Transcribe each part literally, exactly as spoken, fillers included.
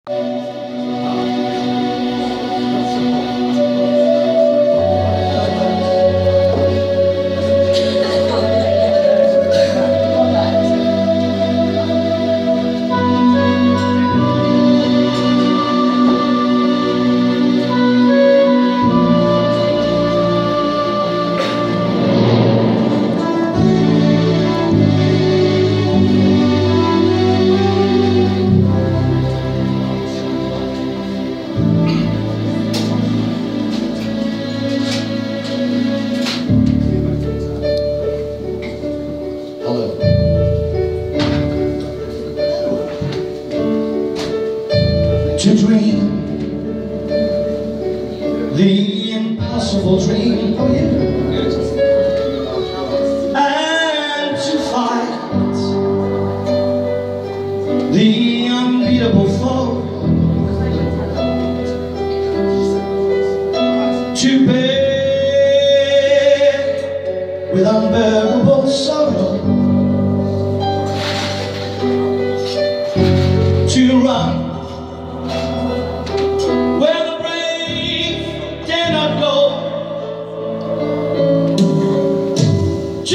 To dream the impossible dream, oh yeah, and to fight the unbeatable foe, to bear with unbearable sorrow, to run where the brave dare not go, to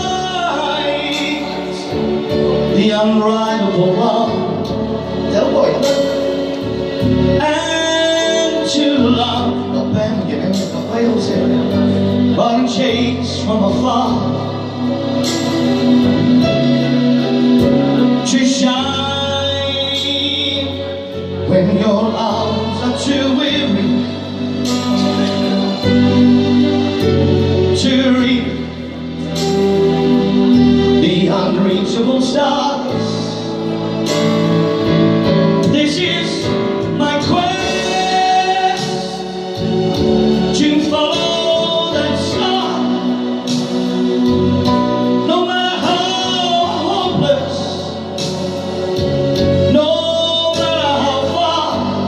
right the unrightable wrong, and to love the Benjamin, the whales here, unchased from afar, to shine when your arms are too weary, to reach the unreachable stars. This is my quest, to follow that star, no matter how hopeless, no matter how far,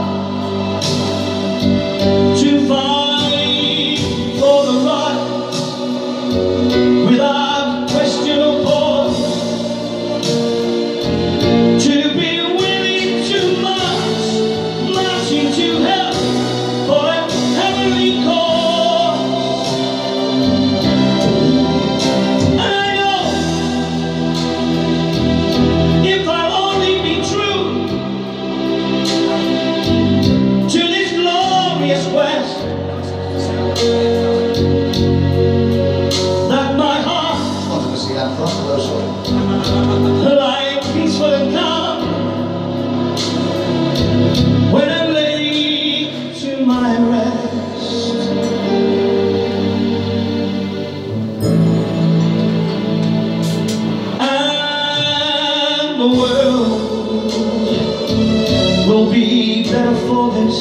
to fight for the right without question or pause, to be willing to march, march into hell for a heavenly cause. I know if I'll only be true to this glorious quest, that my heart, wanted to see that front closer, like peaceful and calm when I'm laid to my rest. And the world will be better for this.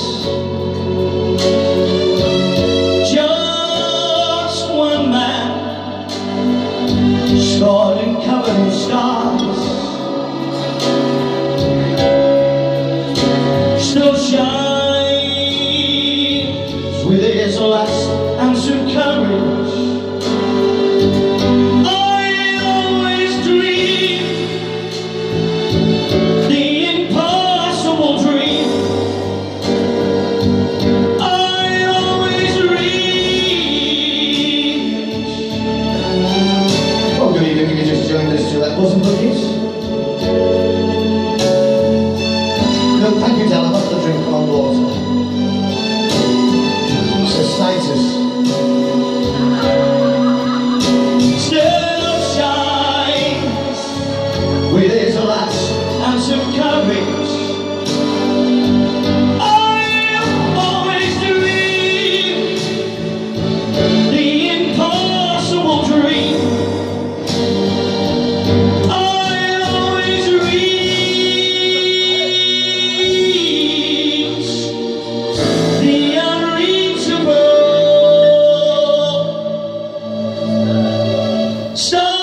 Just one man, scarred and covered in scars, still shines with his last ounce of courage. I always dream the impossible dream. I always reach. Oh, good evening. You just joined us to that Bosom Buddies. No, thank you, Del. I've had to drink my water. Cystitis. Still shines with his last ounce of courage. I always dream the impossible dream. I always reach the unreachable. Stop.